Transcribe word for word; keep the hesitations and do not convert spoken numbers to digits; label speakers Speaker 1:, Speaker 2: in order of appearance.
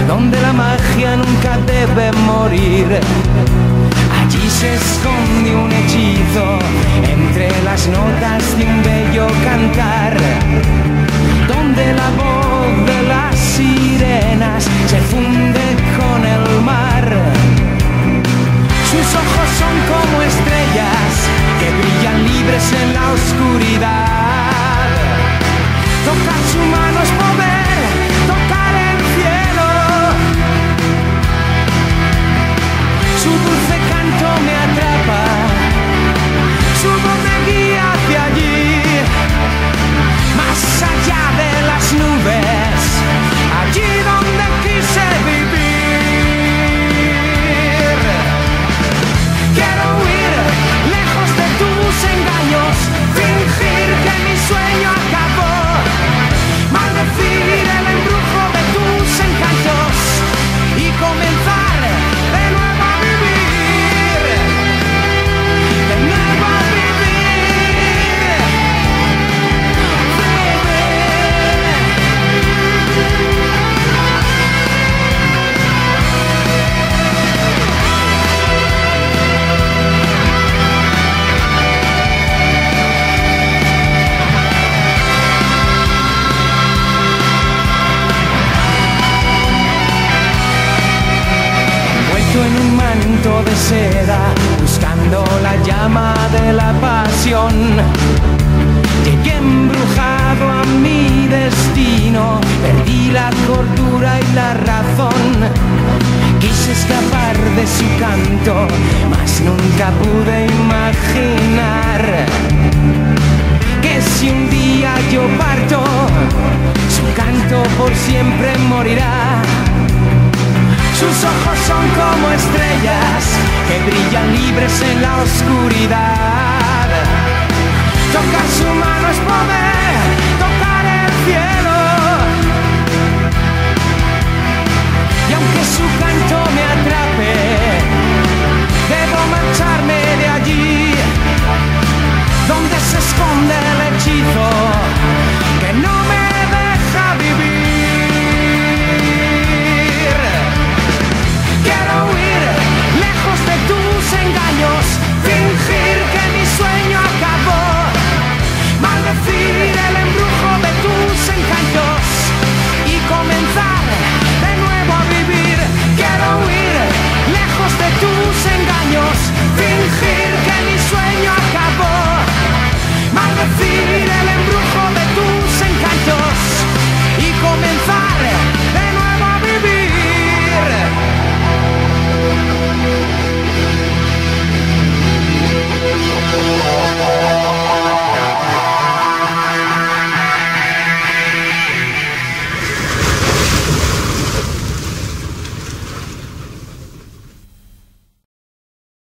Speaker 1: donde la magia nunca debe morir. Allí se esconde un hechizo entre las notas de un bello cantar, donde la voz de las sirenas se funde con el mar. Sus ojos son como estrellas que brillan libres en la oscuridad. Tocar su mano es poder, tocar el cielo. Su dulce canto me atrapa, su voz me guía hacia allí, más allá de las nubes, allí donde quise vivir. Quiero huir lejos de tus engaños, fingir que mi sueño acabó, maldecir el embrujo de tus encantos y comenzar de nuevo a vivir, de nuevo a vivir, en un manto de seda, buscando la llama de la pasión. Llegué embrujado a mi destino, perdí la cordura y la razón. Quise escapar de su canto, mas nunca pude imaginar que si un día yo parto, su canto por siempre morirá. Sus ojos son como estrellas que brillan libres en la oscuridad. Tocar su mano es poder, tocar el cielo. Y aunque su canto me atrape, debo marcharme de allí, donde se esconde el hechizo